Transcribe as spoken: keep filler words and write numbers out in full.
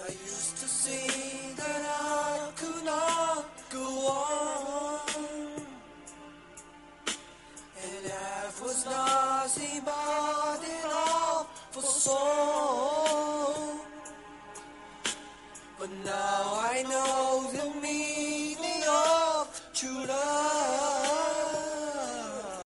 I used to see that I could not go on, and life was nothing but an awful song. But now I know the